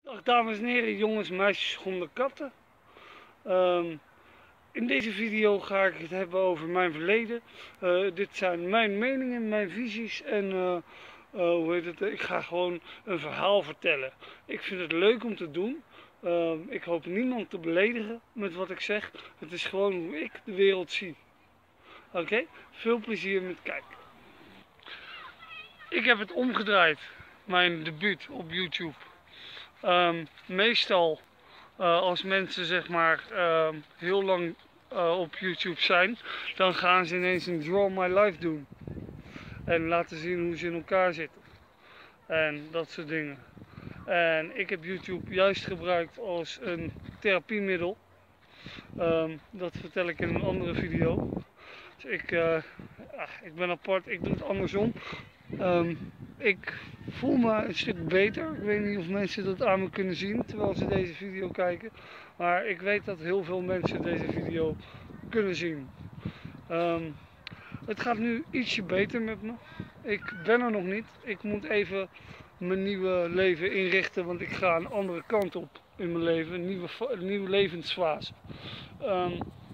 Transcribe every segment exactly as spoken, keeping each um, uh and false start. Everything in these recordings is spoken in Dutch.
Dag dames en heren, jongens, meisjes, honden, katten. Um, in deze video ga ik het hebben over mijn verleden. Uh, dit zijn mijn meningen, mijn visies en uh, uh, hoe heet het? Ik ga gewoon een verhaal vertellen. Ik vind het leuk om te doen. Uh, ik hoop niemand te beledigen met wat ik zeg. Het is gewoon hoe ik de wereld zie. Oké, okay? Veel plezier met kijken. Ik heb het omgedraaid, mijn debuut op YouTube. Um, meestal uh, als mensen zeg maar uh, heel lang uh, op YouTube zijn, dan gaan ze ineens een Draw My Life doen. En laten zien hoe ze in elkaar zitten. En dat soort dingen. En ik heb YouTube juist gebruikt als een therapiemiddel. Um, dat vertel ik in een andere video. Dus ik, uh, ah, ik ben apart, ik doe het andersom. Um, ik voel me een stuk beter. Ik weet niet of mensen dat aan me kunnen zien terwijl ze deze video kijken. Maar ik weet dat heel veel mensen deze video kunnen zien. Um, het gaat nu ietsje beter met me. Ik ben er nog niet. Ik moet even mijn nieuwe leven inrichten. Want ik ga een andere kant op in mijn leven. Een nieuwe, een nieuwe levensfase. Um,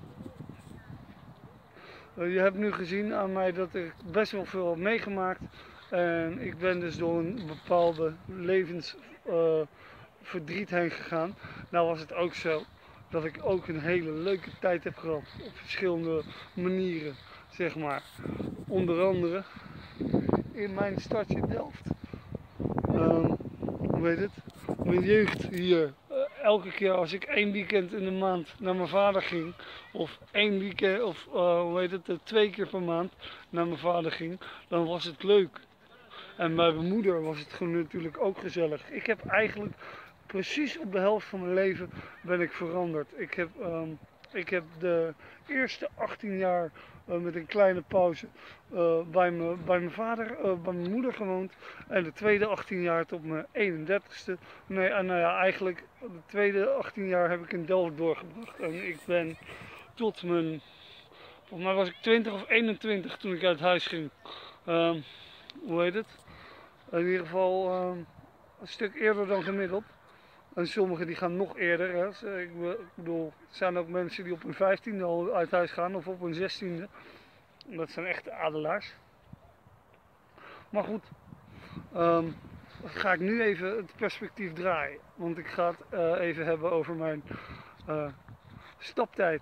je hebt nu gezien aan mij dat ik best wel veel heb meegemaakt. En ik ben dus door een bepaalde levensverdriet uh, heen gegaan. Nou was het ook zo dat ik ook een hele leuke tijd heb gehad. Op verschillende manieren, zeg maar. Onder andere in mijn stadje Delft. Uh, hoe heet het? Mijn jeugd hier. Uh, elke keer als ik één weekend in de maand naar mijn vader ging. Of één weekend, of uh, hoe heet het, uh, twee keer per maand naar mijn vader ging. Dan was het leuk. En bij mijn moeder was het gewoon natuurlijk ook gezellig. Ik heb eigenlijk precies op de helft van mijn leven ben ik veranderd. Ik heb, um, ik heb de eerste achttien jaar uh, met een kleine pauze uh, bij, me, bij mijn vader, uh, bij mijn moeder gewoond. En de tweede achttien jaar tot mijn eenendertigste. Nee, uh, nou ja, eigenlijk de tweede achttien jaar heb ik in Delft doorgebracht. En ik ben tot mijn, volgens mij was ik twintig of eenentwintig toen ik uit huis ging. Um, hoe heet het? In ieder geval uh, een stuk eerder dan gemiddeld. En sommigen die gaan nog eerder. Hè. Ik bedoel, er zijn ook mensen die op hun vijftiende al uit huis gaan of op hun zestiende. Dat zijn echte adelaars. Maar goed, um, ga ik nu even het perspectief draaien. Want ik ga het uh, even hebben over mijn uh, staptijd.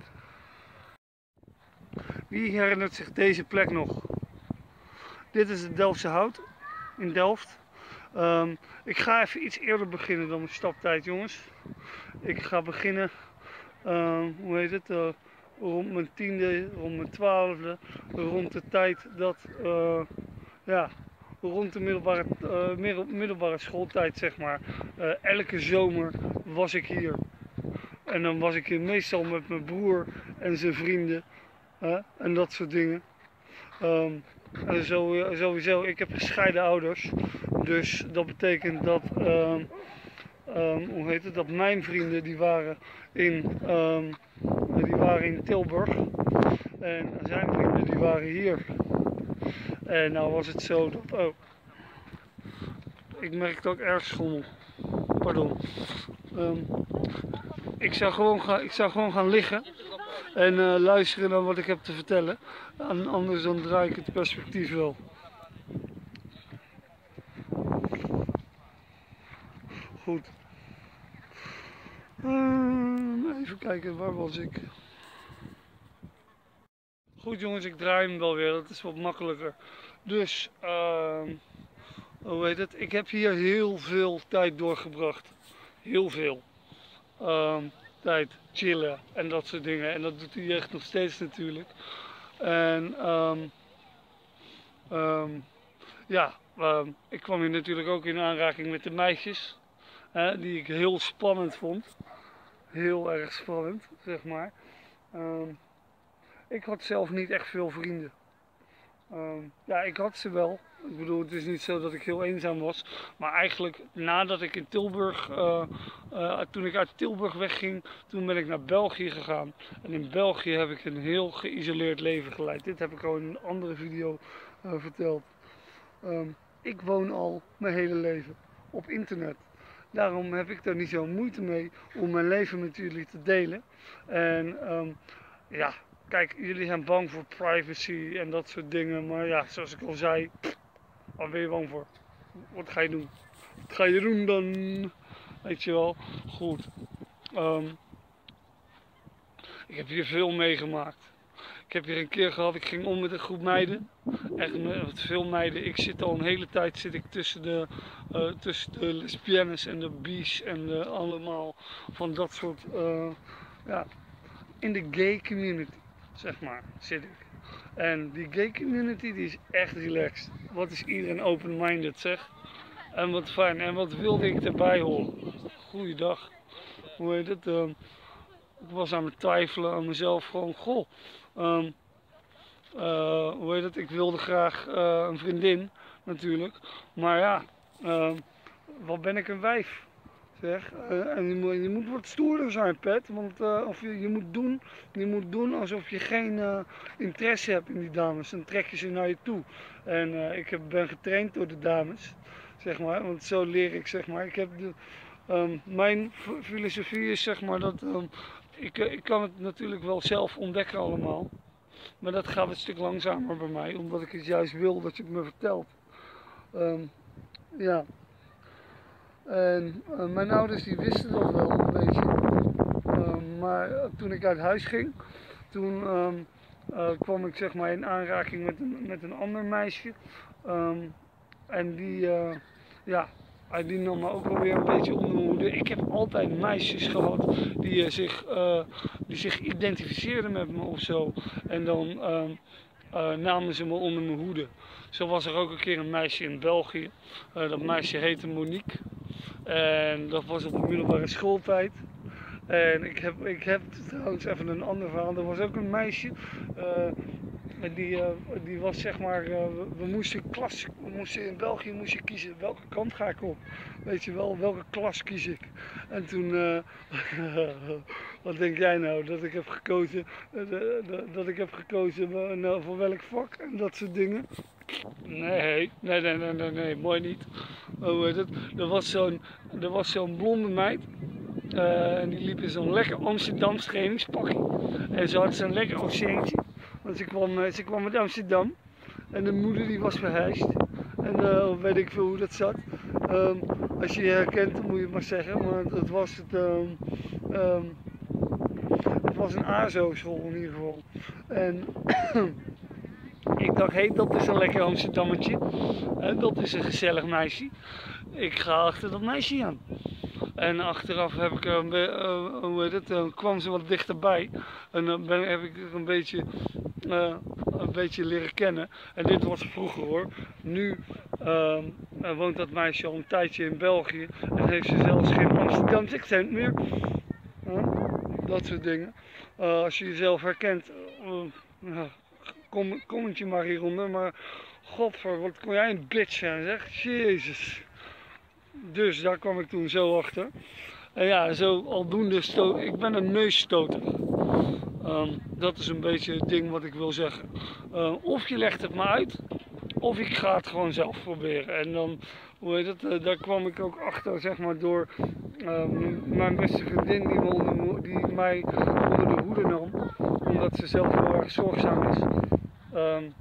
Wie herinnert zich deze plek nog? Dit is het Delftse Hout in Delft. Um, ik ga even iets eerder beginnen dan mijn staptijd, jongens. Ik ga beginnen, uh, hoe heet het, uh, rond mijn tiende, rond mijn twaalfde, rond de tijd dat, uh, ja, rond de middelbare, uh, middel, middelbare schooltijd, zeg maar. Uh, elke zomer was ik hier. En dan was ik hier meestal met mijn broer en zijn vrienden, uh, en dat soort dingen. Um, en zo, sowieso, ik heb gescheiden ouders. Dus dat betekent dat, um, um, hoe heet het, dat mijn vrienden die waren in, um, die waren in Tilburg. En zijn vrienden die waren hier. En nou was het zo dat, oh, ik merkte ook erg schommel. Pardon. Um, ik, zou gewoon gaan, ik zou gewoon gaan liggen. En uh, luisteren naar wat ik heb te vertellen. En anders dan draai ik het perspectief wel. Goed. Uh, even kijken, waar was ik? Goed jongens, ik draai hem wel weer. Dat is wat makkelijker. Dus, uh, hoe heet het? Ik heb hier heel veel tijd doorgebracht. Heel veel. Uh, tijd chillen en dat soort dingen. En dat doet hij echt nog steeds natuurlijk. En um, um, ja, um, ik kwam hier natuurlijk ook in aanraking met de meisjes. Hè, die ik heel spannend vond. Heel erg spannend, zeg maar. Um, ik had zelf niet echt veel vrienden. Um, ja, ik had ze wel. Ik bedoel, het is niet zo dat ik heel eenzaam was. Maar eigenlijk nadat ik in Tilburg, uh, uh, toen ik uit Tilburg wegging, toen ben ik naar België gegaan. En in België heb ik een heel geïsoleerd leven geleid. Dit heb ik al in een andere video uh, verteld. Um, ik woon al mijn hele leven op internet. daarom heb ik daar niet zo moeite mee om mijn leven met jullie te delen. En um, ja, kijk, jullie zijn bang voor privacy en dat soort dingen. Maar ja, zoals ik al zei, pff, waar ben je bang voor? Wat ga je doen? Wat ga je doen dan? Weet je wel, goed. Um, ik heb hier veel meegemaakt. Ik heb hier een keer gehad, ik ging om met een groep meiden. Echt met veel meiden. Ik zit al een hele tijd zit ik tussen de, uh, tussen de lesbiennes en de bi's en de allemaal van dat soort, uh, ja, in de gay community, zeg maar, zit ik. En die gay community die is echt relaxed. Wat is iedereen open-minded, zeg. En wat fijn. En wat wilde ik erbij horen? Goeiedag. Hoe heet het? Uh, ik was aan het twijfelen aan mezelf gewoon, goh. Um, uh, hoe heet het? Ik wilde graag uh, een vriendin, natuurlijk. Maar ja, uh, wat ben ik een wijf, zeg. Uh, en je moet, je moet wat stoerder zijn, Pet. Want uh, of je, je, moet doen, je moet doen alsof je geen uh, interesse hebt in die dames. Dan trek je ze naar je toe. En uh, ik heb, ben getraind door de dames, zeg maar. Want zo leer ik, zeg maar. Ik heb de, um, mijn filosofie is, zeg maar, dat... Um, Ik, ik kan het natuurlijk wel zelf ontdekken allemaal, maar dat gaat een stuk langzamer bij mij, omdat ik het juist wil dat je het me vertelt. Um, ja. En uh, mijn ouders die wisten dat wel een beetje, um, maar uh, toen ik uit huis ging, toen um, uh, kwam ik zeg maar in aanraking met een, met een ander meisje. Um, en die, uh, ja... Die nam me ook wel weer een beetje onder mijn hoede. Ik heb altijd meisjes gehad die, uh, zich, uh, die zich identificeerden met me of zo. En dan uh, uh, namen ze me onder mijn hoede. Zo was er ook een keer een meisje in België. Uh, dat meisje heette Monique. En dat was op de middelbare schooltijd. En ik heb, ik heb trouwens even een ander verhaal. Er was ook een meisje. Uh, Die, uh, die was zeg maar, uh, we, we moesten klas, we moesten in België moest je kiezen welke kant ga ik op. Weet je wel, welke klas kies ik. En toen, uh, wat denk jij nou, dat ik heb gekozen, uh, de, de, dat ik heb gekozen uh, nou, voor welk vak en dat soort dingen. Nee, nee, nee, nee, nee, nee, mooi niet. Uh, hoe heet het? Er was zo'n, er was zo'n blonde meid. Uh, en die liep in zo'n lekker Amsterdams trainingspakje. En ze had zo'n lekker accentje. Want ze kwam, ze kwam uit Amsterdam en de moeder die was verhuisd. En uh, weet ik veel hoe dat zat. Um, als je je herkent, dan moet je het maar zeggen. Maar het was, het, um, um, het was een A S O-school in ieder geval. En ik dacht, hé, hey, dat is een lekker Amsterdammetje. En dat is een gezellig meisje. Ik ga achter dat meisje aan. En achteraf heb ik, uh, uh, hoe heet het, uh, kwam ze wat dichterbij. En dan uh, heb ik er een beetje, uh, een beetje leren kennen. En dit was vroeger hoor. Nu uh, woont dat meisje al een tijdje in België. En heeft ze zelfs geen Amsterdamse accent meer. Uh, dat soort dingen. Uh, als je jezelf herkent, uh, uh, kom, commentje maar hieronder. Maar godver, wat kon jij een bitch zijn zeg. Jezus. Dus daar kwam ik toen zo achter. En ja, zo aldoende stoot. Ik ben een neusstoter. Um, dat is een beetje het ding wat ik wil zeggen. Uh, of je legt het me uit, of ik ga het gewoon zelf proberen. En dan, hoe heet het, uh, daar kwam ik ook achter, zeg maar, door uh, mijn beste vriendin die, me onder, die mij onder de hoede nam. Omdat ze zelf heel erg zorgzaam is. Um,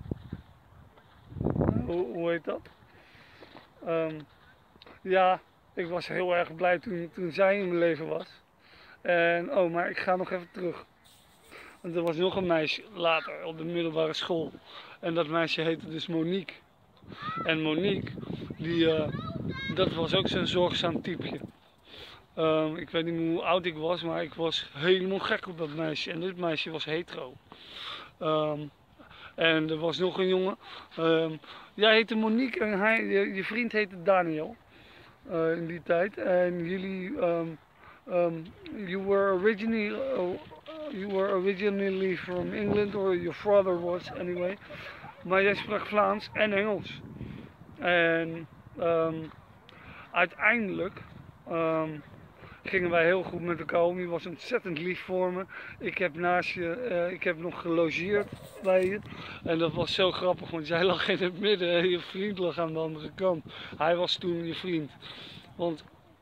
hoe, hoe heet dat? Um, Ja, ik was heel erg blij toen, toen zij in mijn leven was. En, oh, maar ik ga nog even terug. Want er was nog een meisje later op de middelbare school. En dat meisje heette dus Monique. En Monique, die, uh, dat was ook zo'n zorgzaam typeje. Um, ik weet niet meer hoe oud ik was, maar ik was helemaal gek op dat meisje. En dit meisje was hetero. Um, en er was nog een jongen. Um, jij heette Monique en hij, je, je vriend heette Daniel. Uh, in die tijd. En jullie, um, um, you were originally, uh, you were originally from England, or your father was anyway. Maar jij sprak Vlaams en Engels. En um, uiteindelijk um, gingen wij heel goed met elkaar om. Je was ontzettend lief voor me. Ik heb naast je, uh, ik heb nog gelogeerd bij je. En dat was zo grappig, want jij lag in het midden en je vriend lag aan de andere kant. Hij was toen je vriend. Want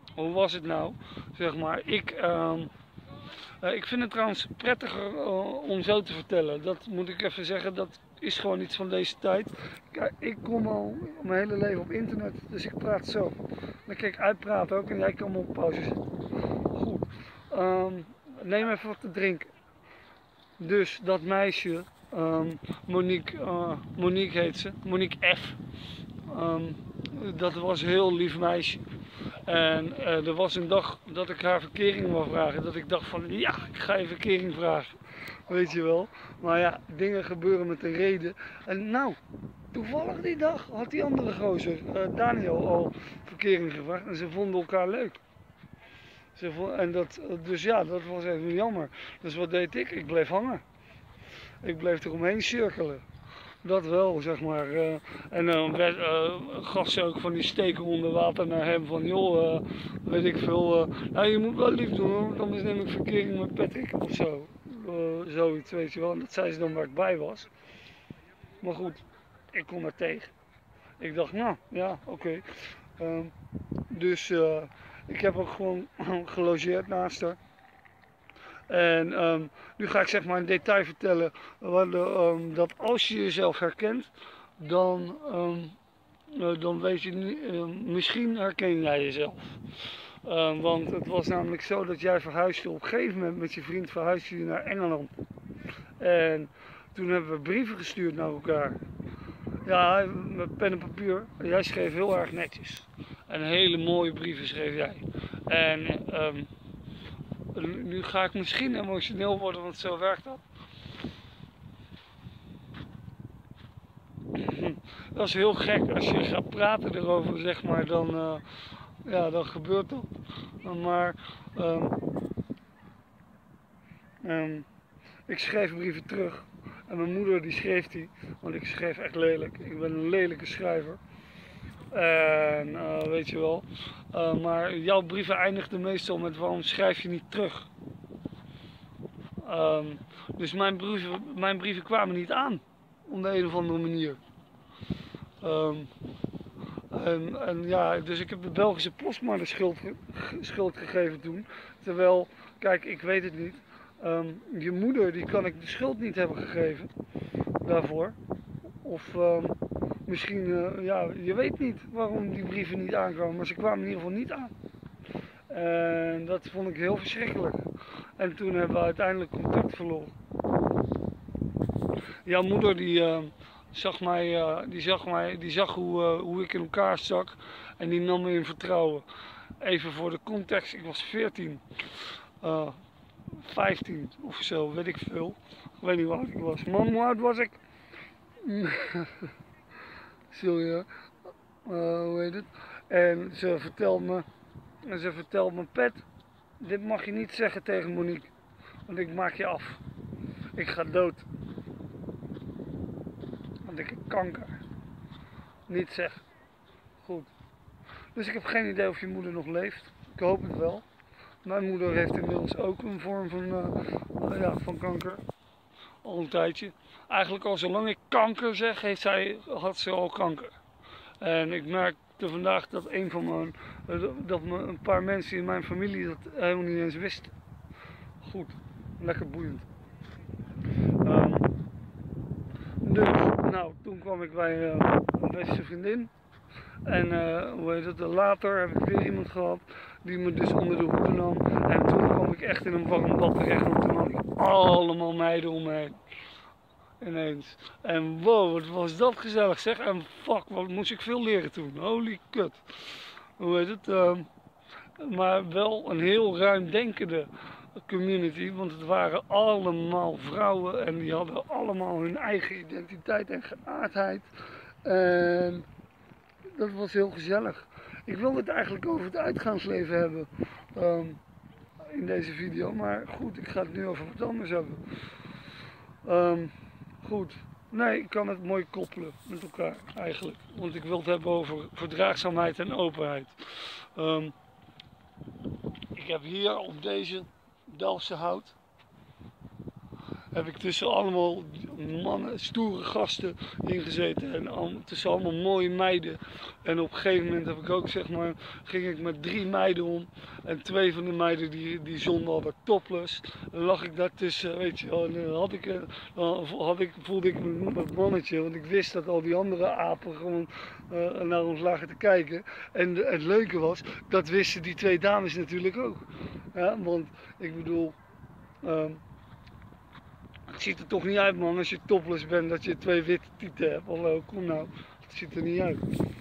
hoe was het nou? Zeg maar, ik, uh, uh, ik vind het trouwens prettiger uh, om zo te vertellen. Dat moet ik even zeggen, dat is gewoon iets van deze tijd. Kijk, ik kom al mijn hele leven op internet, dus ik praat zo. Dan kan ik uitpraten ook en jij kan me op pauze zetten. Goed, um, neem even wat te drinken. Dus dat meisje, um, Monique, uh, Monique heet ze, Monique F. Um, dat was een heel lief meisje. En uh, er was een dag dat ik haar verkering wou vragen, dat ik dacht van ja, ik ga je verkering vragen. Weet je wel. Maar ja, dingen gebeuren met een reden. En nou, toevallig die dag had die andere gozer, uh, Daniel, al verkering gevraagd. En ze vonden elkaar leuk. Ze vonden, en dat, dus ja, dat was even jammer. Dus wat deed ik? Ik bleef hangen. Ik bleef eromheen cirkelen. Dat wel, zeg maar. Uh, en dan uh, uh, gaf ze ook van die steken onder water naar hem van, joh, uh, weet ik veel. Uh, nou, je moet wel lief doen, hoor, want anders neem ik verkering met Patrick of zo. Uh, zoiets, weet je wel. En dat zei ze dan waar ik bij was. Maar goed, ik kon er tegen. Ik dacht, nou, ja, oké. Okay. Uh, dus uh, ik heb ook gewoon gelogeerd naast haar. En um, nu ga ik zeg maar in detail vertellen wat, um, dat als je jezelf herkent, dan, um, uh, dan weet je, uh, misschien herken jij jezelf. Uh, want het was namelijk zo dat jij verhuisde op een gegeven moment met je vriend verhuisde je naar Engeland. En toen hebben we brieven gestuurd naar elkaar. Ja, met pen en papier. Jij schreef heel erg netjes. En hele mooie brieven schreef jij. En um, nu ga ik misschien emotioneel worden, want zo werkt dat. Dat is heel gek als je gaat praten erover, zeg maar, dan, uh, ja, dan gebeurt dat. Maar um, um, ik schreef brieven terug en mijn moeder die schreef die, want ik schreef echt lelijk. Ik ben een lelijke schrijver. En uh, weet je wel, uh, maar jouw brieven eindigden meestal met waarom schrijf je niet terug? Um, dus mijn brieven, mijn brieven kwamen niet aan, op de een of andere manier. Um, en, en ja, dus ik heb de Belgische post maar de schuld, schuld gegeven toen. Terwijl, kijk, ik weet het niet. Um, je moeder, die kan ik de schuld niet hebben gegeven daarvoor. Of um, misschien, uh, ja, je weet niet waarom die brieven niet aankwamen, maar ze kwamen in ieder geval niet aan. En dat vond ik heel verschrikkelijk. En toen hebben we uiteindelijk contact verloren. Jouw moeder die, uh, zag, mij, uh, die, zag, mij, die zag hoe, uh, hoe ik in elkaar stak en die nam me in vertrouwen. Even voor de context, ik was veertien, uh, vijftien of zo, weet ik veel. Ik weet niet hoe oud ik was. Man, hoe oud was ik? Sorry, uh, hoe heet het? En ze vertelt me, en ze vertelt me, Pet, dit mag je niet zeggen tegen Monique, want ik maak je af. Ik ga dood. Want ik heb kanker. Niet zeggen. Goed. Dus ik heb geen idee of je moeder nog leeft. Ik hoop het wel. Mijn moeder heeft inmiddels ook een vorm van, uh, uh, ja, van kanker. Al een tijdje. Eigenlijk al zolang ik kanker zeg, heeft zij, had ze al kanker. En ik merkte vandaag dat een van mijn, uh, dat me een paar mensen in mijn familie dat helemaal niet eens wisten. Goed. Lekker boeiend. Um, dus, nou, toen kwam ik bij uh, mijn beste vriendin. En uh, hoe heet het, later heb ik weer iemand gehad die me dus onder de hoede nam. En toen kwam ik echt in een warm bad terecht, want toen had ik allemaal meiden om me heen. Ineens. En wow, wat was dat gezellig zeg. En fuck, wat moest ik veel leren toen. Holy kut. Hoe heet het? Uh, maar wel een heel ruimdenkende community, want het waren allemaal vrouwen en die hadden allemaal hun eigen identiteit en geaardheid. En dat was heel gezellig. Ik wilde het eigenlijk over het uitgaansleven hebben um, in deze video, maar goed, ik ga het nu over wat anders hebben. Um, goed, nee, ik kan het mooi koppelen met elkaar eigenlijk, want ik wil het hebben over verdraagzaamheid en openheid. Um, ik heb hier op deze Delftse hout heb ik tussen allemaal mannen, stoere gasten ingezeten en al, tussen allemaal mooie meiden. En op een gegeven moment heb ik ook, zeg maar, ging ik met drie meiden om en twee van de meiden die, die zonden al wat topless. Dan lag ik daartussen, weet je wel, en dan, had ik, dan had ik, voelde ik me dat mannetje, want ik wist dat al die andere apen gewoon uh, naar ons lagen te kijken. En de, het leuke was, dat wisten die twee dames natuurlijk ook. Ja, want ik bedoel, um, het ziet er toch niet uit, man, als je topless bent dat je twee witte tieten hebt. Hallo, kom nou, het ziet er niet uit.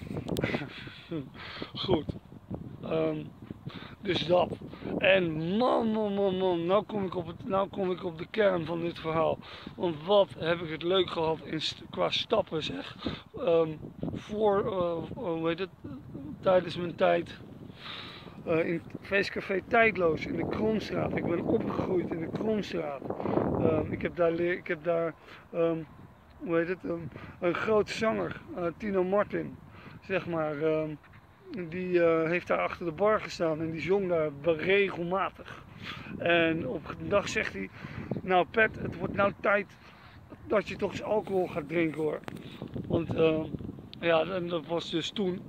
Goed. Um, dus dat. En man, man, man, man, nou kom, ik op het, nou kom ik op de kern van dit verhaal. Want wat heb ik het leuk gehad in, qua stappen, zeg. Um, voor, uh, hoe heet het, tijdens mijn tijd uh, in het feestcafé Tijdloos in de Kromstraat. Ik ben opgegroeid in de Kromstraat. Um, ik heb daar, leer, ik heb daar um, hoe heet het, um, een groot zanger, uh, Tino Martin, zeg maar. Um, Die uh, heeft daar achter de bar gestaan en die zong daar regelmatig. En op een dag zegt hij, nou Pet, het wordt nou tijd dat je toch eens alcohol gaat drinken, hoor. Want uh, ja, en dat was dus toen.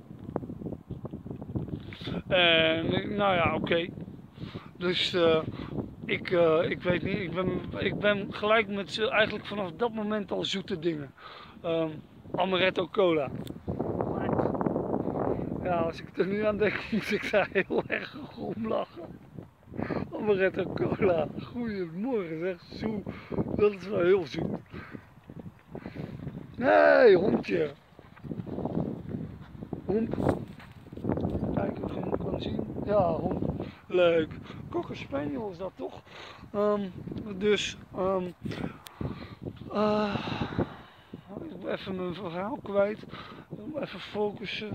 En nou ja, oké. Okay. Dus uh, ik, uh, ik weet niet, ik ben, ik ben gelijk met ze eigenlijk vanaf dat moment al zoete dingen. Um, Amaretto Cola. Ja, als ik er nu aan denk, moet ik daar heel erg om lachen. Amaretto Cola, goeiemorgen, zeg, zo, dat is wel heel zoet. Nee, hondje. Hond. Kijk of je hem kan zien. Ja, hond. Leuk. Cocker Spaniel is dat toch? Um, dus, um, uh, ik moet even mijn verhaal kwijt. Even focussen.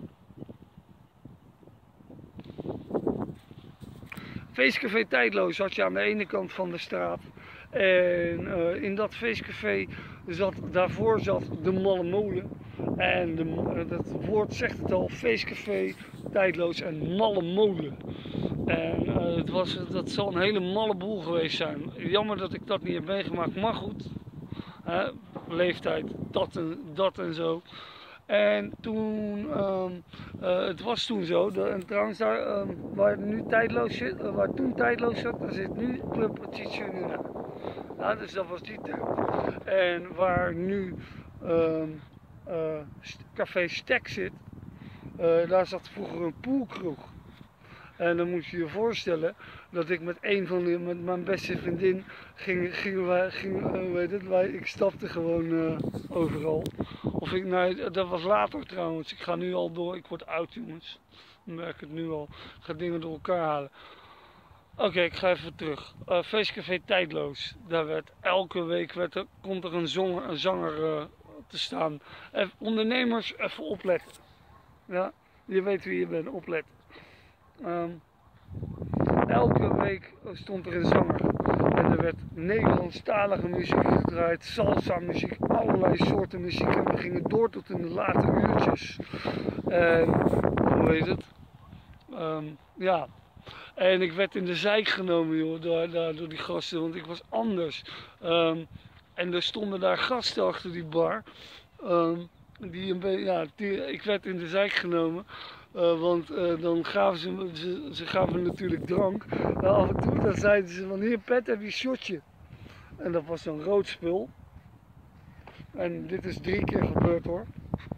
Feestcafé Tijdloos had je aan de ene kant van de straat. En uh, in dat feestcafé zat, daarvoor zat de Malle Molen. En de, uh, dat woord zegt het al, feestcafé Tijdloos en Malle Molen. En uh, het was, dat zal een hele malle boel geweest zijn. Jammer dat ik dat niet heb meegemaakt, maar goed. Uh, leeftijd, dat en, dat en zo. En toen, um, uh, het was toen zo, de, en trouwens daar um, waar nu Tijdloos zit, uh, waar toen Tijdloos zat, daar zit nu Club Titjununa. Ja, dus dat was die tijd. En waar nu um, uh, Café Stek zit, uh, daar zat vroeger een poolkroeg. En dan moet je je voorstellen dat ik met een van die, met mijn beste vriendin ging, gingen wij, ging, uh, weet het, wij, ik stapte gewoon uh, overal. Of ik, nee, dat was later trouwens. Ik ga nu al door, ik word oud, jongens. Ik merk het nu al. Ik ga dingen door elkaar halen. Oké, okay, ik ga even terug. Uh, Feestcafé Tijdloos. Daar werd elke week werd er, komt er een, zonger, een zanger uh, te staan. Even, ondernemers, even opletten. Ja, je weet wie je bent, opletten. Um, elke week stond er een zanger en er werd Nederlandstalige muziek gedraaid, salsa muziek, allerlei soorten muziek en we gingen door tot in de late uurtjes. En hoe heet het? Um, ja, en ik werd in de zijk genomen, joh, door, door, door die gasten, want ik was anders. Um, en er stonden daar gasten achter die bar. Um, die een beetje, ja, die, ik werd in de zijk genomen. Uh, want uh, dan gaven ze, ze, ze gaven natuurlijk drank. Uh, af en toe dan zeiden ze van hier Pet, heb je een shotje. En dat was dan rood spul. En dit is drie keer gebeurd, hoor.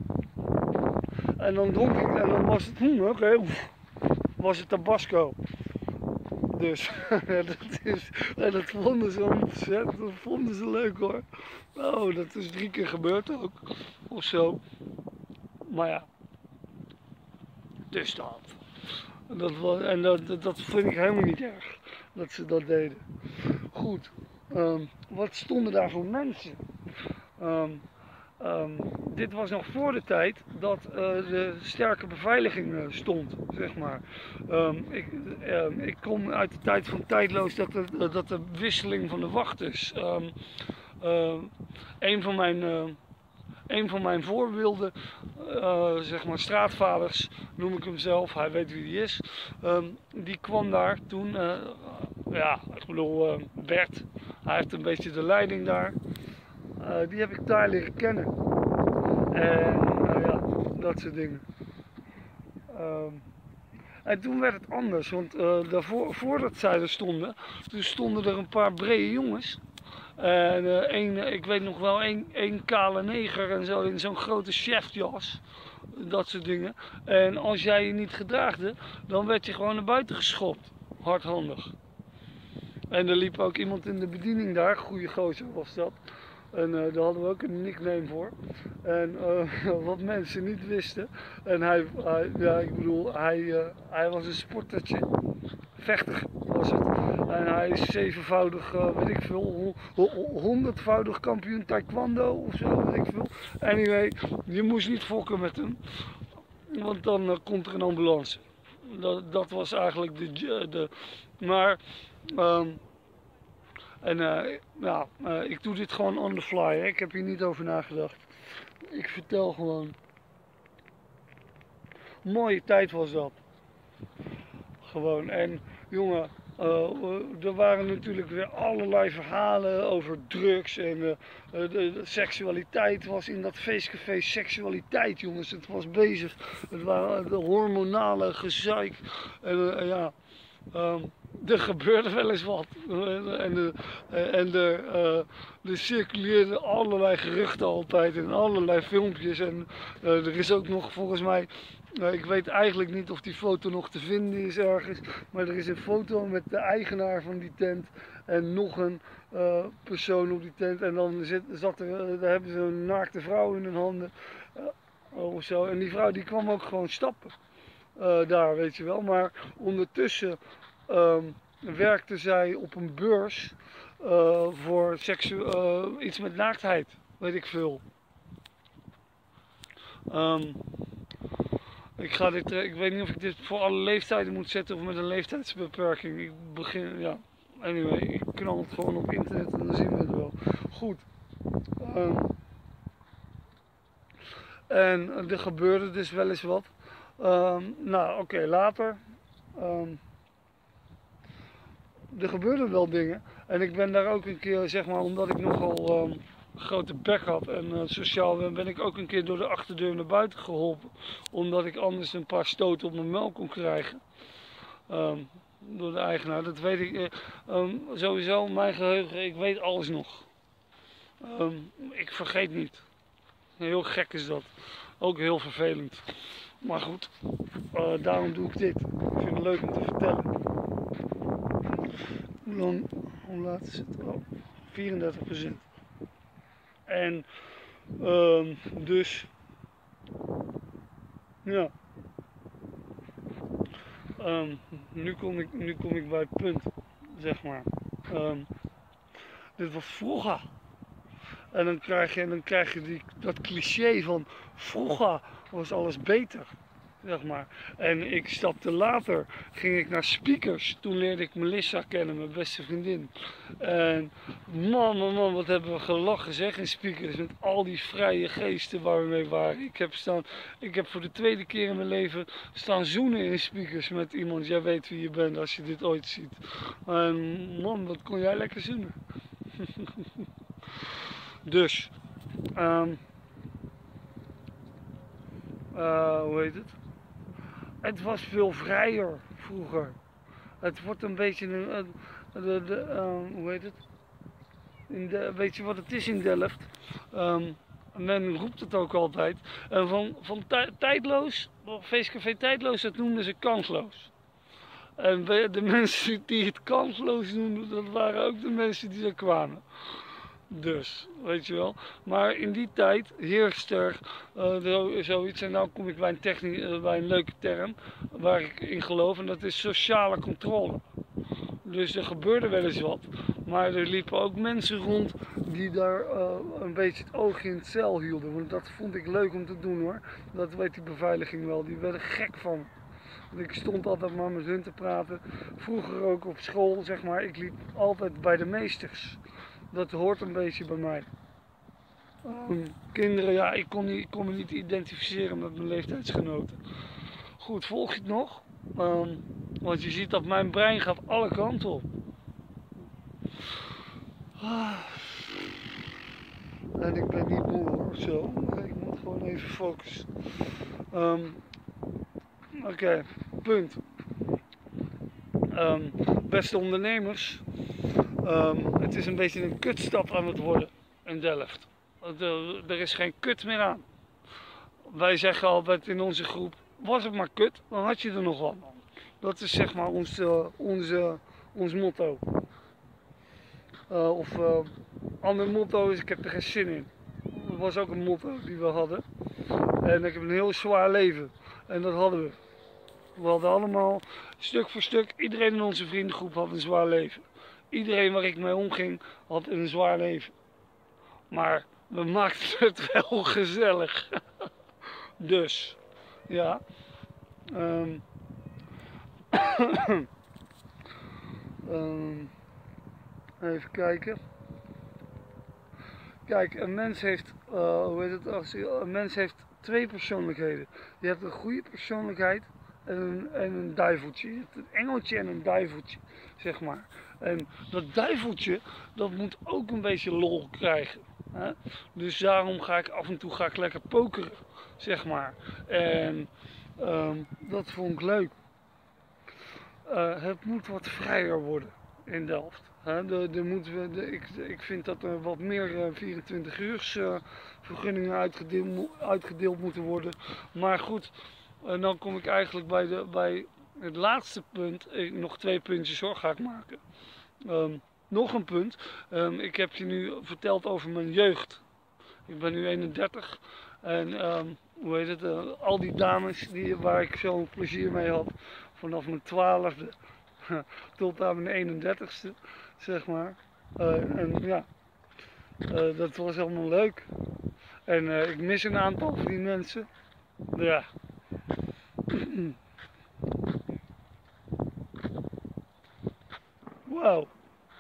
En dan dronk ik en dan was het, hm, oké, okay, was het Tabasco. Dus dat, is, en dat vonden ze ontzettend, dat vonden ze leuk, hoor. Oh, dat is drie keer gebeurd ook. Of zo. Maar ja. Dus dat. dat was, en dat, dat vind ik helemaal niet erg. Dat ze dat deden. Goed. Um, wat stonden daar voor mensen? Um, um, dit was nog voor de tijd dat uh, de sterke beveiliging uh, stond, zeg maar. Um, ik, um, ik kom uit de tijd van Tijdloos dat de, dat de wisseling van de wachters. Um, uh, een van mijn... Uh, Een van mijn voorbeelden, uh, zeg maar straatvaders, noem ik hem zelf, hij weet wie hij is, um, die kwam daar toen uh, ja, ik bedoel, uh, Bert, hij heeft een beetje de leiding daar. Uh, die heb ik daar leren kennen. En uh, ja, dat soort dingen. Um, en toen werd het anders, want uh, daarvoor, voordat zij er stonden, toen stonden er een paar brede jongens. En uh, een, ik weet nog wel, één, één kale neger en zo in zo'n grote chefjas. Dat soort dingen. En als jij je niet gedraagde, dan werd je gewoon naar buiten geschopt. Hardhandig. En er liep ook iemand in de bediening daar, goede gozer was dat. En uh, daar hadden we ook een nickname voor. En uh, wat mensen niet wisten. En hij, hij ja, ik bedoel, hij, uh, hij was een sportertje. Vechter was het. En hij is zevenvoudig, uh, weet ik veel, honderdvoudig kampioen taekwondo of zo, weet ik veel. Anyway, je moest niet fokken met hem. Want dan uh, komt er een ambulance. Dat, dat was eigenlijk de... de maar... Um, En uh, ja, uh, ik doe dit gewoon on the fly, hè. Ik heb hier niet over nagedacht. Ik vertel gewoon. Mooie tijd was dat. Gewoon. En jongen, uh, er waren natuurlijk weer allerlei verhalen over drugs. En uh, de, de seksualiteit was in dat feestcafé seksualiteit, jongens. Het was bezig. Het waren de hormonale gezeik. En uh, ja... Um, er gebeurde wel eens wat. En de, en de, uh, er circuleerden allerlei geruchten altijd en allerlei filmpjes. En uh, er is ook nog volgens mij, uh, ik weet eigenlijk niet of die foto nog te vinden is ergens. Maar er is een foto met de eigenaar van die tent en nog een uh, persoon op die tent. En dan zit, zat er, uh, daar hebben ze een naakte vrouw in hun handen. Uh, of zo. En die vrouw die kwam ook gewoon stappen. Uh, daar, weet je wel. Maar ondertussen um, werkte zij op een beurs uh, voor seksu uh, iets met naaktheid, weet ik veel. Um, ik, ga dit, uh, ik weet niet of ik dit voor alle leeftijden moet zetten of met een leeftijdsbeperking. Ik begin, ja, anyway, ik knal het gewoon op internet en dan zien we het wel. Goed. Um, en er gebeurde dus wel eens wat. Um, nou, oké, okay, later. Um, er gebeurden wel dingen. En ik ben daar ook een keer, zeg maar, omdat ik nogal um, een grote bek had en uh, sociaal ben, ben ik ook een keer door de achterdeur naar buiten geholpen. Omdat ik anders een paar stoten op mijn melk kon krijgen. Um, door de eigenaar. Dat weet ik. Uh, um, sowieso, mijn geheugen, ik weet alles nog. Um, ik vergeet niet. Heel gek is dat. Ook heel vervelend. Maar goed, uh, daarom doe ik dit. Ik vind het leuk om te vertellen. Hoe lang, hoe laat is het? Oh, vierendertig procent. En uh, dus, ja. Um, nu, kom ik, nu kom ik bij het punt, zeg maar. Um, dit was vroeger. En dan krijg je, dan krijg je die, dat cliché van vroeger was alles beter, zeg maar. En ik stapte later, ging ik naar Speakers. Toen leerde ik Melissa kennen, mijn beste vriendin. En man, man, man, wat hebben we gelachen zeg in Speakers. Met al die vrije geesten waar we mee waren. Ik heb, staan, ik heb voor de tweede keer in mijn leven staan zoenen in Speakers met iemand. Jij weet wie je bent als je dit ooit ziet. En man, wat kon jij lekker zoenen. Dus, um, uh, hoe heet het? Het was veel vrijer vroeger. Het wordt een beetje een, een de, de, um, hoe heet het? In de, weet je wat het is in Delft? Um, men roept het ook altijd. Uh, van van tijdloos, feestcafé tijdloos, dat noemden ze kansloos. En de mensen die het kansloos noemden, dat waren ook de mensen die er kwamen. Dus, weet je wel. Maar in die tijd heerst er uh, zoiets, en nou kom ik bij een, technisch, uh, bij een leuke term waar ik in geloof, en dat is sociale controle. Dus er gebeurde wel eens wat, maar er liepen ook mensen rond die daar uh, een beetje het oog in het zeil hielden. Want dat vond ik leuk om te doen hoor, dat weet die beveiliging wel, die werden gek van. Ik stond altijd maar met hun te praten, vroeger ook op school zeg maar, ik liep altijd bij de meesters. Dat hoort een beetje bij mij. Um, kinderen, ja, ik kon, niet, ik kon me niet identificeren met mijn leeftijdsgenoten. Goed, volg je het nog? Um, want je ziet dat mijn brein gaat alle kanten op. Ah. En ik ben niet moe hoor, zo. Ik moet gewoon even focussen. Um, Oké, okay, punt. Um, beste ondernemers, um, het is een beetje een kutstad aan het worden in Delft. De, er is geen kut meer aan. Wij zeggen altijd in onze groep, was het maar kut, dan had je er nog wat. Dat is zeg maar ons, uh, onze, ons motto. Uh, of uh, ander motto is, ik heb er geen zin in. Dat was ook een motto die we hadden. En ik heb een heel zwaar leven. En dat hadden we. We hadden allemaal, stuk voor stuk, iedereen in onze vriendengroep had een zwaar leven. Iedereen waar ik mee omging had een zwaar leven. Maar we maakten het wel gezellig. Dus, ja. Um, um, even kijken. Kijk, een mens heeft, uh, hoe heet het, als je, een mens heeft twee persoonlijkheden. Je hebt een goede persoonlijkheid en een, en een duiveltje. Je hebt een engeltje en een duiveltje, zeg maar. En dat duiveltje, dat moet ook een beetje lol krijgen. Hè? Dus daarom ga ik af en toe ga ik lekker pokeren, zeg maar. En um, dat vond ik leuk. Uh, het moet wat vrijer worden in Delft. He, de, de moeten we, de, ik, ik vind dat er wat meer uh, vierentwintig uur uh, vergunningen uitgedeeld, uitgedeeld moeten worden. Maar goed, uh, dan kom ik eigenlijk bij, de, bij het laatste punt. Ik, nog twee puntjes hoor, ga ik maken. Um, nog een punt. Um, ik heb je nu verteld over mijn jeugd. Ik ben nu eenendertig. En um, hoe heet het, uh, al die dames die, waar ik zo'n plezier mee had. Vanaf mijn twaalfde tot aan mijn eenendertigste. Zeg maar. Uh, en ja, uh, dat was allemaal leuk. En uh, ik mis een aantal van die mensen. Ja. Wauw.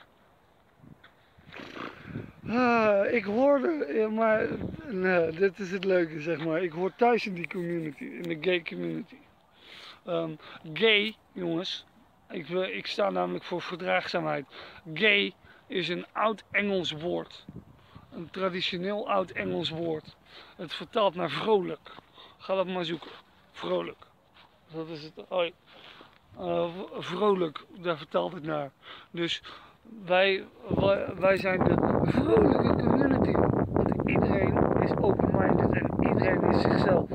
Uh, ik hoorde, ja, maar nee, dit is het leuke zeg maar. Ik hoor thuis in die community, in de gay community. Um, gay, jongens. Ik, ik sta namelijk voor verdraagzaamheid. Gay is een oud Engels woord. Een traditioneel oud Engels woord. Het vertaalt naar vrolijk. Ga dat maar zoeken. Vrolijk. Dat is het. Hoi. Uh, vrolijk, daar vertaalt het naar. Dus wij, wij, wij zijn de vrolijke community. Want iedereen is open-minded en iedereen is zichzelf.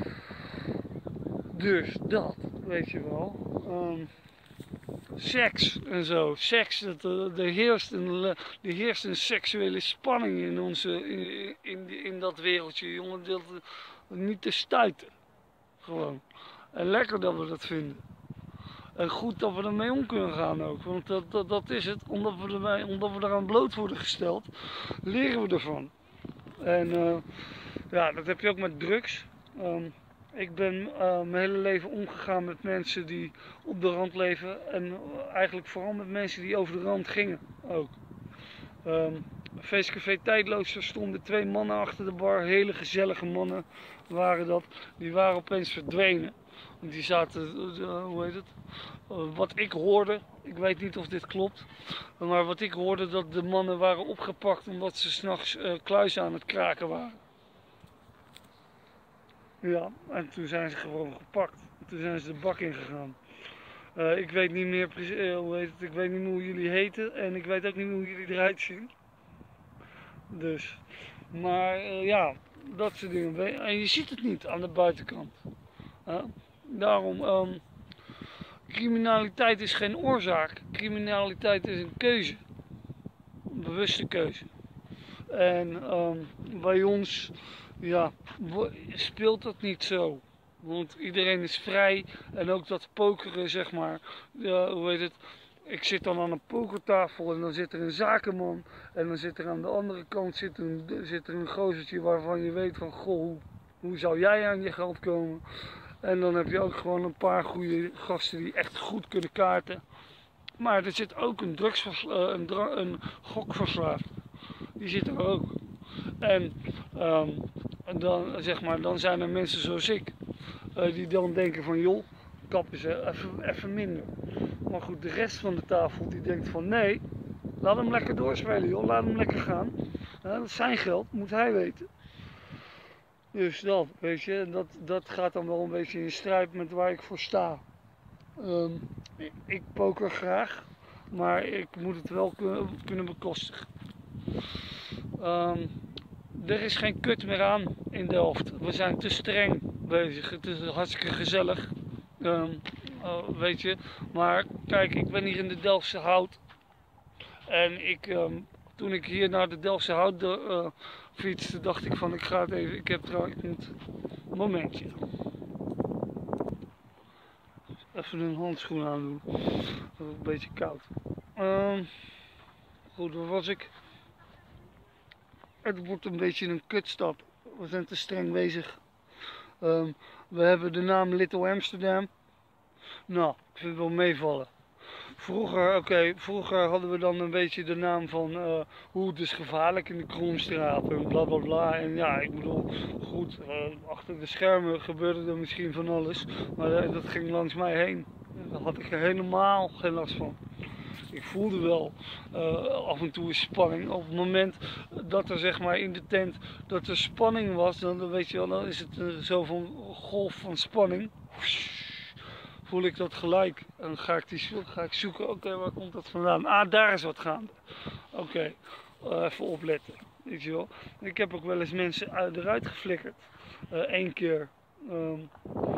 Dus dat, weet je wel. Um, Seks en zo. Seks, dat, er heerst een, er heerst een seksuele spanning in, onze, in, in, in dat wereldje, jongen. Dat, niet te stuiten. Gewoon. En lekker dat we dat vinden. En goed dat we ermee om kunnen gaan ook. Want dat, dat, dat is het. Omdat we, ermee, omdat we eraan bloot worden gesteld, leren we ervan. En uh, ja, dat heb je ook met drugs. Um, Ik ben uh, mijn hele leven omgegaan met mensen die op de rand leven en uh, eigenlijk vooral met mensen die over de rand gingen ook. Um, Feestcafé Tijdloos, er stonden twee mannen achter de bar, hele gezellige mannen waren dat. Die waren opeens verdwenen. Want die zaten, uh, hoe heet het, uh, wat ik hoorde, ik weet niet of dit klopt, maar wat ik hoorde dat de mannen waren opgepakt omdat ze 's nachts uh, kluis aan het kraken waren. Ja, en toen zijn ze gewoon gepakt. Toen zijn ze de bak ingegaan. Uh, ik weet niet meer precies, uh, hoe heet het, ik weet niet meer hoe jullie heten en ik weet ook niet meer hoe jullie eruit zien. Dus, maar uh, ja, dat soort dingen. En je ziet het niet aan de buitenkant. Uh, daarom, um, criminaliteit is geen oorzaak. Criminaliteit is een keuze. Een bewuste keuze. En um, bij ons, ja, speelt dat niet zo. Want iedereen is vrij en ook dat pokeren, zeg maar, ja, hoe heet het, ik zit dan aan een pokertafel en dan zit er een zakenman en dan zit er aan de andere kant zit, een, zit er een gozertje waarvan je weet van, goh, hoe, hoe zou jij aan je geld komen? En dan heb je ook gewoon een paar goede gasten die echt goed kunnen kaarten. Maar er zit ook een drugsvers, uh, een, dra een gokverslaafde, die zit er ook. En um, dan, zeg maar, dan zijn er mensen zoals ik, uh, die dan denken van joh, kap eens even, even minder. Maar goed, de rest van de tafel die denkt van nee, Laat hem lekker doorspelen, joh. Laat hem lekker gaan. Ja, dat is zijn geld, moet hij weten. Dus dat, weet je, dat, dat gaat dan wel een beetje in strijd met waar ik voor sta. Um, ik, ik poker graag, maar ik moet het wel kunnen, kunnen bekostigen. Um, er is geen kut meer aan in Delft. We zijn te streng bezig. Het is hartstikke gezellig. Um, uh, weet je, maar kijk, ik ben hier in de Delftse Hout. En ik, um, toen ik hier naar de Delftse Hout uh, fietste, dacht ik van ik ga het even, ik heb trouwens, ik moet, een momentje. Even een handschoen aandoen. Dat is een beetje koud. Um, goed, waar was ik? Het wordt een beetje een kutstap. We zijn te streng bezig. Um, we hebben de naam Little Amsterdam. Nou, ik vind het wel meevallen. Vroeger, oké, okay, vroeger hadden we dan een beetje de naam van uh, hoe het is gevaarlijk in de Kromstraat en bla bla bla. En ja, ik bedoel, goed, uh, achter de schermen gebeurde er misschien van alles, maar uh, dat ging langs mij heen. Daar had ik er helemaal geen last van. Ik voelde wel uh, af en toe een spanning. Op het moment dat er zeg maar in de tent dat er spanning was, dan weet je wel, dan is het uh, zo van golf van spanning. Voel ik dat gelijk en dan ga ik, die, ga ik zoeken, oké, okay, waar komt dat vandaan? Ah, daar is wat gaande. Oké, okay, uh, even opletten, weet je wel. Ik heb ook wel eens mensen uit, eruit geflikkerd. Eén uh, keer. Um,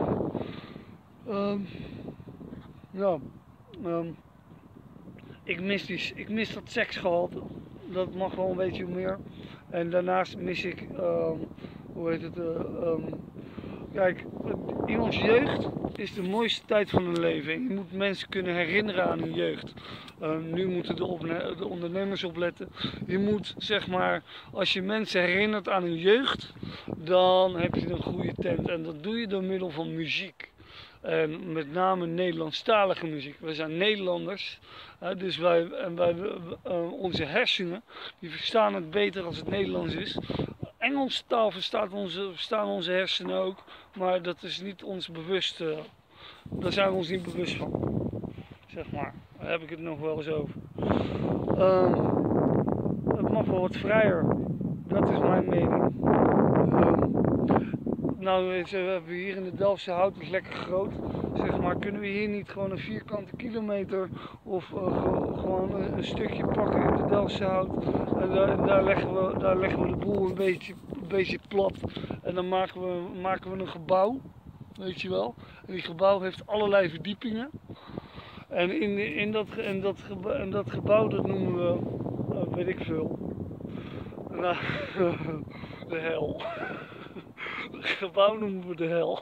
um, ja, um, ik, mis die, ik mis dat seksgehalte. Dat mag wel een beetje meer. En daarnaast mis ik, um, hoe heet het, uh, um, kijk, iemands jeugd is de mooiste tijd van hun leven. Je moet mensen kunnen herinneren aan hun jeugd. Uh, nu moeten de, de ondernemers opletten. Je moet, zeg maar, als je mensen herinnert aan hun jeugd, dan heb je een goede tent. En dat doe je door middel van muziek. En met name Nederlandstalige muziek. We zijn Nederlanders. Uh, dus wij, en wij, uh, onze hersenen, die verstaan het beter als het Nederlands is. Engelse taal verstaat onze, verstaan onze hersenen ook, maar dat is niet ons bewust, uh, daar zijn we ons niet bewust van, zeg maar. Daar heb ik het nog wel eens over. Uh, het mag wel wat vrijer, dat is mijn mening. Uh, nou, we hebben hier in de Delftse Hout, het is lekker groot, zeg maar, kunnen we hier niet gewoon een vierkante kilometer of uh, gewoon een, een stukje pakken in de Delftse Hout en daar, daar, leggen we, daar leggen we de boel een beetje, een beetje plat en dan maken we, maken we een gebouw, weet je wel. En die gebouw heeft allerlei verdiepingen en in, in, dat, in, dat, gebouw, in dat gebouw, dat noemen we, uh, weet ik veel, nou, de hel. Het gebouw noemen we de hel.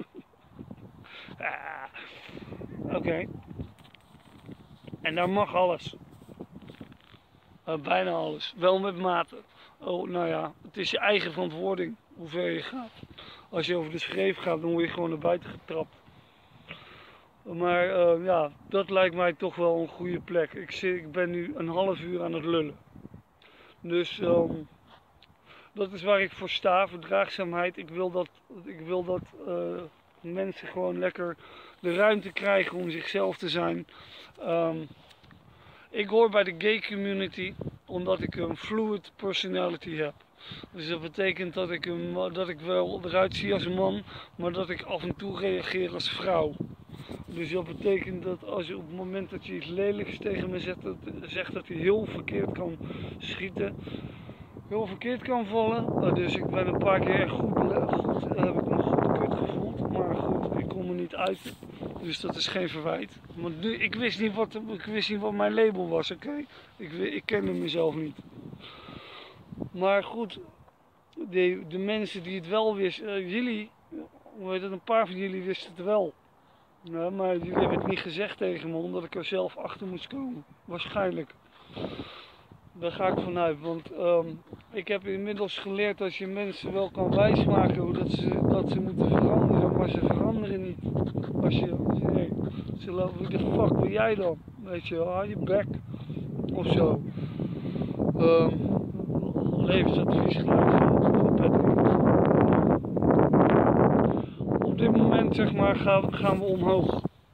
Ah, Oké. Okay. En daar mag alles. Uh, bijna alles. Wel met mate. Oh, nou ja, het is je eigen verantwoording hoe ver je gaat. Als je over de schreef gaat, dan word je gewoon naar buiten getrapt. Maar uh, ja, dat lijkt mij toch wel een goede plek. Ik, zit, ik ben nu een half uur aan het lullen. Dus um, dat is waar ik voor sta, verdraagzaamheid. Ik wil dat, ik wil dat uh, mensen gewoon lekker de ruimte krijgen om zichzelf te zijn. Um, ik hoor bij de gay community omdat ik een fluid personality heb. Dus dat betekent dat ik, een, dat ik wel eruit zie als een man, maar dat ik af en toe reageer als vrouw. Dus dat betekent dat als je op het moment dat je iets lelijks tegen me zegt, dat, zegt dat hij heel verkeerd kan schieten. Heel verkeerd kan vallen. Dus ik ben een paar keer echt goed, goed heb ik me goed kut gevoeld. Maar goed, ik kon me niet uiten. Dus dat is geen verwijt. Maar nu, ik, wist niet wat, ik wist niet wat mijn label was, oké? Okay? Ik, ik kende mezelf niet. Maar goed, de, de mensen die het wel wisten, uh, jullie, hoe heet het, een paar van jullie wisten het wel. Ja, maar jullie hebben het niet gezegd tegen me, omdat ik er zelf achter moest komen. Waarschijnlijk. Daar ga ik vanuit, want um, ik heb inmiddels geleerd dat je mensen wel kan wijsmaken hoe dat ze, dat ze moeten veranderen, maar ze veranderen niet. Als je, als je nee, ze lopen, wie de fuck ben jij dan? Weet je wel, hou je bek of zo. Um, levensadvies gelijk van Patrick. Op dit moment zeg maar gaan, gaan we omhoog.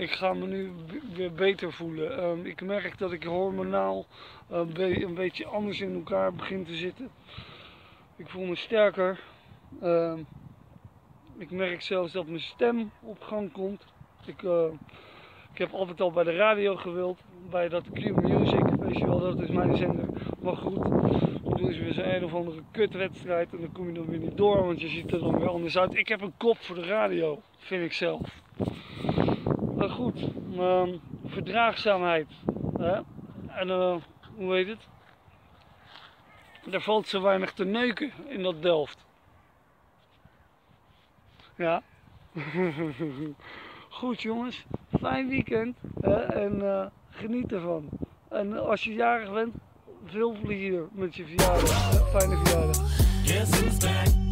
ik ga me nu weer beter voelen. Um, ik merk dat ik hormonaal uh, een beetje anders in elkaar begin te zitten. Ik voel me sterker. Um, ik merk zelfs dat mijn stem op gang komt. Ik, uh, ik heb altijd al bij de radio gewild, bij dat Q-Music, weet je wel, dat is mijn zender. Maar goed, dan doen ze weer zo'n een of andere kutwedstrijd en dan kom je dan weer niet door, want je ziet er dan weer anders uit. Ik heb een kop voor de radio, vind ik zelf. Maar goed, um, verdraagzaamheid. Hè? En uh, hoe heet het? Er valt zo weinig te neuken in dat Delft. Ja. Goed jongens, fijn weekend hè? En uh, geniet ervan. En als je jarig bent, veel plezier met je verjaardag. Fijne verjaardag.